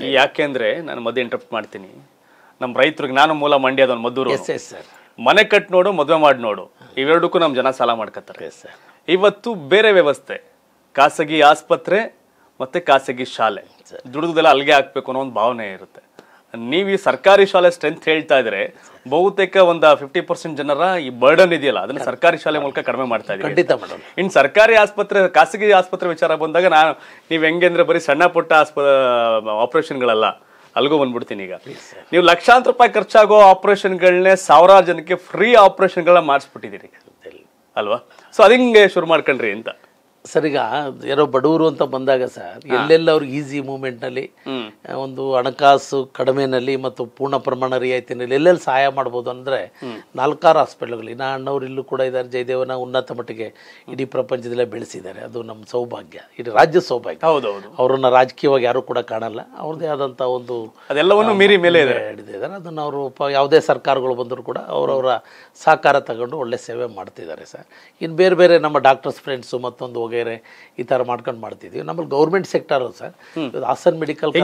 ಯಾಕೆಂದ್ರೆ ನಾನು ಮಧ್ಯೆ ಇಂಟರಪ್ಟ್ ಮಾಡ್ತೀನಿ. ನಮ್ಮ ರೈತರಿಗೆ ನಾನು ಮೂಲ ಮಂಡ್ಯದವನು ಮದ್ದೂರು. ಮನೆ ಕಟ್ ನೋಡು ಮದುವೆ ಮಾಡಿ ನೋಡು ಇವೆರಡಕ್ಕೂ ನಮ್ಮ ಜನ ಸಾಲ ಮಾಡ್ಕೊತಾರೆ. ಇವತ್ತು ಬೇರೆ ವ್ಯವಸ್ಥೆ, ಖಾಸಗಿ ಆಸ್ಪತ್ರೆ ಮತ್ತೆ ಖಾಸಗಿ ಶಾಲೆ ದುಡಿದೆಲ್ಲ ಅಲ್ಲಿಗೆ ಹಾಕ್ಬೇಕು ಅನ್ನೋ ಒಂದು ಭಾವನೆ ಇರುತ್ತೆ. ನೀವು ಈ ಸರ್ಕಾರಿ ಶಾಲೆ ಸ್ಟ್ರೆಂತ್ ಹೇಳ್ತಾ ಇದ್ರೆ ಬಹುತೇಕ ಒಂದು 50% ಜನರ ಈ ಬರ್ಡನ್ ಇದೆಯಲ್ಲ ಅದನ್ನ ಸರ್ಕಾರಿ ಶಾಲೆ ಮೂಲಕ ಕಡಿಮೆ ಮಾಡ್ತಾ ಇದ್ದೀವಿ. ಇನ್ನು ಸರ್ಕಾರಿ ಆಸ್ಪತ್ರೆ ಖಾಸಗಿ ಆಸ್ಪತ್ರೆ ವಿಚಾರ ಬಂದಾಗ ನೀವ್ ಹೆಂಗೆ ಅಂದ್ರೆ ಬರೀ ಸಣ್ಣ ಪುಟ್ಟ ಆಪರೇಷನ್ಗಳಲ್ಲ, ಅಲ್ಗೂ ಬಂದ್ಬಿಡ್ತೀನಿ. ಈಗ ನೀವು ಲಕ್ಷಾಂತರ ರೂಪಾಯಿ ಖರ್ಚಾಗೋ ಆಪರೇಷನ್ಗಳನ್ನೇ ಸಾವಿರಾರು ಜನಕ್ಕೆ ಫ್ರೀ ಆಪರೇಷನ್ಗಳನ್ನ ಮಾಡಿಸ್ಬಿಟ್ಟಿದ್ದೀರಿ ಅಲ್ವಾ? ಸೊ ಅದಿಂಗೆ ಶುರು ಮಾಡ್ಕೊಂಡ್ರಿ ಅಂತ ಸರ್. ಈಗ ಯಾರೋ ಬಡವರು ಅಂತ ಬಂದಾಗ ಸರ್ ಎಲ್ಲೆಲ್ಲ ಅವ್ರಿಗೆ ಈಸಿ ಮೂವ್ಮೆಂಟ್ನಲ್ಲಿ ಒಂದು ಹಣಕಾಸು ಕಡಿಮೆನಲ್ಲಿ ಮತ್ತು ಪೂರ್ಣ ಪ್ರಮಾಣ ರಿಯಾಯಿತಿನಲ್ಲಿ ಎಲ್ಲೆಲ್ಲಿ ಸಹಾಯ ಮಾಡ್ಬೋದು ಅಂದರೆ 4 ಹಾಸ್ಪಿಟ್ಲ್ಗಳು ಇನ್ನು ಅಣ್ಣವ್ರು ಇಲ್ಲೂ ಕೂಡ ಇದ್ದಾರೆ. ಜಯದೇವನ ಉನ್ನತ ಮಟ್ಟಿಗೆ ಇಡೀ ಪ್ರಪಂಚದಲ್ಲೇ ಬೆಳೆಸಿದ್ದಾರೆ. ಅದು ನಮ್ಮ ಸೌಭಾಗ್ಯ, ಇಡೀ ರಾಜ್ಯ ಸೌಭಾಗ್ಯ. ಹೌದೌದು. ಅವ್ರನ್ನ ರಾಜಕೀಯವಾಗಿ ಯಾರು ಕೂಡ ಕಾಣಲ್ಲ. ಅವ್ರದ್ದೇ ಆದಂಥ ಒಂದು ಅದೆಲ್ಲವನ್ನು ಮೀರಿ ಮೇಲೆ ಹಿಡಿದಿದ್ದಾರೆ. ಅದನ್ನು ಅವರು ಯಾವುದೇ ಸರ್ಕಾರಗಳು ಬಂದರೂ ಕೂಡ ಅವರವರ ಸಹಕಾರ ತಗೊಂಡು ಒಳ್ಳೆ ಸೇವೆ ಮಾಡ್ತಿದ್ದಾರೆ ಸರ್. ಇನ್ನು ಬೇರೆ ಬೇರೆ ನಮ್ಮ ಡಾಕ್ಟರ್ಸ್ ಫ್ರೆಂಡ್ಸು ಮತ್ತೊಂದು ಈ ತರ ಮಾಡ್ಕೊಂಡು ಮಾಡ್ತಿದ್ವಿ. ನಮ್ಮಲ್ಲಿ government sector sir. Hassan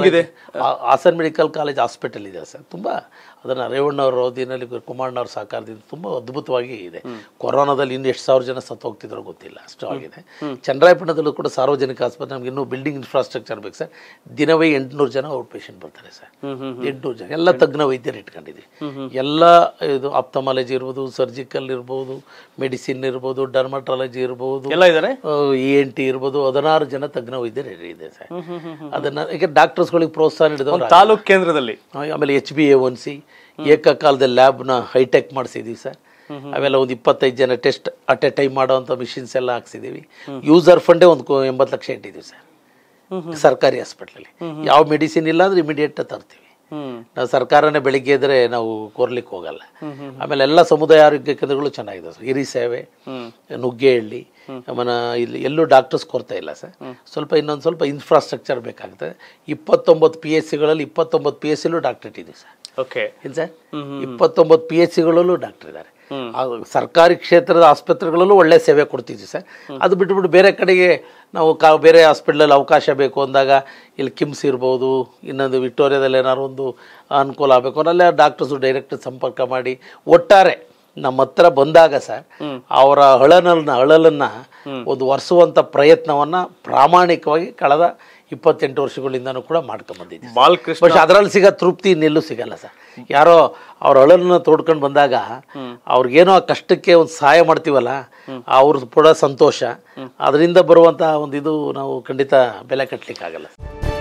medical college hospital ಇದೆ ಸರ್. ತುಂಬಾ ಅದನ್ನ ರೇವಣ್ಣವ್ರ ಅವಧಿನಲ್ಲಿ ಕುಮಾರಣ್ಣವ್ರ ಸಹಕಾರದಿಂದ ತುಂಬಾ ಅದ್ಭುತವಾಗಿ ಇದೆ. ಕೊರೋನಾದಲ್ಲಿ ಇನ್ನು ಎಷ್ಟು ಸಾವಿರ ಜನ ಸತ್ತು ಹೋಗ್ತಿದ್ರು ಗೊತ್ತಿಲ್ಲ, ಅಷ್ಟು ಆಗಿದೆ. ಚನ್ನರಾಯಪಟ್ಟಣದಲ್ಲೂ ಕೂಡ ಸಾರ್ವಜನಿಕ ಆಸ್ಪತ್ರೆ ನಮ್ಗೆ ಇನ್ನೂ ಬಿಲ್ಡಿಂಗ್ ಇನ್ಫ್ರಾಸ್ಟ್ರಕ್ಚರ್ ಬೇಕು ಸರ್. ದಿನವೇ 800 ಜನ ಔಟ್ ಪೇಷಂಟ್ ಬರ್ತಾರೆ ಸರ್. 800 ಜನ ಎಲ್ಲ ತಜ್ಞ ವೈದ್ಯರು ಇಟ್ಕೊಂಡಿದ್ವಿ. ಎಲ್ಲ ಇದು ಆಪ್ತಮಾಲಜಿ ಇರ್ಬೋದು, ಸರ್ಜಿಕಲ್ ಇರ್ಬೋದು, ಮೆಡಿಸಿನ್ ಇರ್ಬೋದು, ಡರ್ಮಟಾಲಜಿ ಇರ್ಬೋದು, ENT ಇರ್ಬೋದು, 16 ಜನ ತಜ್ಞ ವೈದ್ಯರು ಇದೆ ಸರ್. ಅದನ್ನ ಈಗ ಡಾಕ್ಟರ್ಸ್ಗಳಿಗೆ ಪ್ರೋತ್ಸಾಹ ನೀಡಿದವರು ತಾಲೂಕು ಕೇಂದ್ರದಲ್ಲಿ. ಆಮೇಲೆ HbA1c ಏಕಕಾಲದಲ್ಲಿ ಲ್ಯಾಬ್ನ ಹೈಟೆಕ್ ಮಾಡಿಸಿದೀವಿ ಸರ್. ಅವೆಲ್ಲ ಒಂದು 25 ಜನ ಟೆಸ್ಟ್ ಅಟ್ ಎ ಟೈಮ್ ಮಾಡೋವಂಥ ಮಿಷಿನ್ಸ್ ಎಲ್ಲ ಹಾಕ್ಸಿದೀವಿ. ಯೂಸರ್ ಫಂಡೇ ಒಂದು 80 ಲಕ್ಷ ಇಟ್ಟಿದ್ದೀವಿ ಸರ್ ಸರ್ಕಾರಿ ಹಾಸ್ಪಿಟ್ಲಲ್ಲಿ. ಯಾವ ಮೆಡಿಸಿನ್ ಇಲ್ಲ ಅಂದ್ರೆ ಇಮಿಡಿಯೇಟ್ ತರ್ತೀವಿ ನಾವು. ಸರ್ಕಾರನೇ ಬೆಳಿಗ್ಗೆ ಇದ್ರೆ ನಾವು ಕೋರ್ಲಿಕ್ಕೆ ಹೋಗಲ್ಲ. ಆಮೇಲೆ ಎಲ್ಲ ಸಮುದಾಯ ಆರೋಗ್ಯ ಕೇಂದ್ರಗಳು ಚೆನ್ನಾಗಿದೆ ಸರ್. ಹಿರಿ ಸೇವೆ, ನುಗ್ಗೇಹಳ್ಳಿ, ಆಮೇಲೆ ಇಲ್ಲಿ ಎಲ್ಲೂ ಡಾಕ್ಟರ್ಸ್ ಕೊರತೆ ಇಲ್ಲ ಸರ್. ಇನ್ನೊಂದು ಸ್ವಲ್ಪ ಇನ್ಫ್ರಾಸ್ಟ್ರಕ್ಚರ್ ಬೇಕಾಗ್ತದೆ. 29 PHCಗಳಲ್ಲಿ 29 PHCಲೂ ಡಾಕ್ಟರ್ ಇಟ್ಟಿದ್ದೀವಿ ಸರ್. ಇಲ್ಲ ಸರ್, 29 PHCಗಳಲ್ಲೂ ಡಾಕ್ಟರ್ ಇದ್ದಾರೆ. ಸರ್ಕಾರಿ ಕ್ಷೇತ್ರದ ಆಸ್ಪತ್ರೆಗಳಲ್ಲೂ ಒಳ್ಳೆ ಸೇವೆ ಕೊಡ್ತಿದ್ವಿ ಸರ್. ಅದು ಬಿಟ್ಬಿಟ್ಟು ಬೇರೆ ಕಡೆಗೆ ನಾವು ಬೇರೆ ಹಾಸ್ಪಿಟ್ಲಲ್ಲಿ ಅವಕಾಶ ಬೇಕು ಅಂದಾಗ ಇಲ್ಲಿ ಕಿಮ್ಸ್ ಇರ್ಬೋದು, ಇನ್ನೊಂದು ವಿಕ್ಟೋರಿಯಾದಲ್ಲಿ ಏನಾದ್ರು ಒಂದು ಅನುಕೂಲ ಆಗಬೇಕು ಅನ್ನೋಲ್ಲೇ ಡಾಕ್ಟರ್ಸು ಡೈರೆಕ್ಟ್ ಸಂಪರ್ಕ ಮಾಡಿ ಒಟ್ಟಾರೆ ನಮ್ಮ ಹತ್ರ ಬಂದಾಗ ಸರ್ ಅವರ ಅಳಲನ್ನ ಒಂದು ಒರೆಸುವಂಥ ಪ್ರಯತ್ನವನ್ನ ಪ್ರಾಮಾಣಿಕವಾಗಿ ಕಳೆದ 28 ವರ್ಷಗಳಿಂದನೂ ಕೂಡ ಮಾಡ್ಕೊಂಡ್ಬಂದಿದ್ದೀವಿ. ಬಾಲಕೃಷ್ಣ ಅದರಲ್ಲಿ ಸಿಗೋ ತೃಪ್ತಿ ಇನ್ನೆಲ್ಲೂ ಸಿಗಲ್ಲ ಸರ್. ಯಾರೋ ಅವ್ರ ಅಳಲನ್ನ ತೋಡ್ಕೊಂಡು ಬಂದಾಗ ಅವ್ರಿಗೇನೋ ಆ ಕಷ್ಟಕ್ಕೆ ಒಂದು ಸಹಾಯ ಮಾಡ್ತೀವಲ್ಲ, ಅವ್ರದ್ದು ಕೂಡ ಸಂತೋಷ. ಅದರಿಂದ ಬರುವಂಥ ಒಂದು ಇದು ನಾವು ಖಂಡಿತ ಬೆಲೆ ಕಟ್ಟಲಿಕ್ಕಾಗಲ್ಲ.